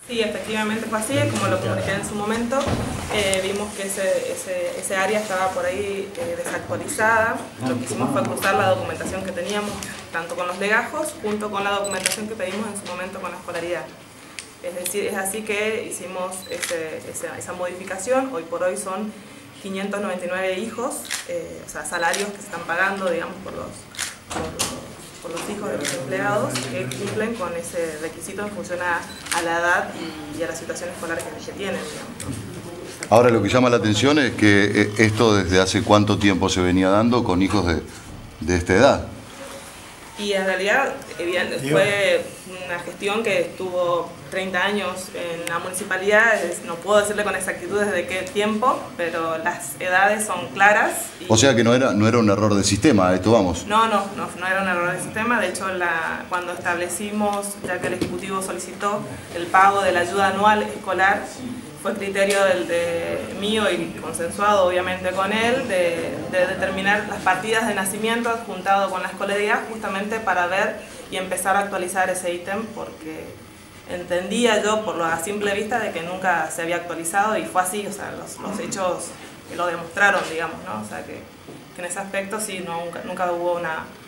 Sí, efectivamente fue así, como lo comuniqué en su momento. Vimos que ese área estaba por ahí desactualizada. Lo que hicimos fue cruzar la documentación que teníamos, tanto con los legajos, junto con la documentación que pedimos en su momento con la escolaridad. Es decir, es así que hicimos esa modificación. Hoy por hoy son 599 hijos, o sea, salarios que se están pagando, digamos, por los hijos de los empleados que cumplen con ese requisito en función a la edad y a la situación escolar que tienen, digamos. Ahora, lo que llama la atención es que esto desde hace cuánto tiempo se venía dando con hijos de esta edad. Y en realidad fue una gestión que estuvo 30 años en la municipalidad. No puedo decirle con exactitud desde qué tiempo, pero las edades son claras. O sea que no era un error de sistema, esto vamos. No era un error de sistema. De hecho, cuando establecimos, ya que el Ejecutivo solicitó el pago de la ayuda anual escolar, fue criterio mío y consensuado obviamente con él de determinar las partidas de nacimiento juntado con la escolaridad justamente para ver y empezar a actualizar ese ítem, porque entendía yo por la simple vista de que nunca se había actualizado, y fue así. O sea, los hechos lo demostraron, digamos, ¿no? O sea que en ese aspecto sí, nunca hubo una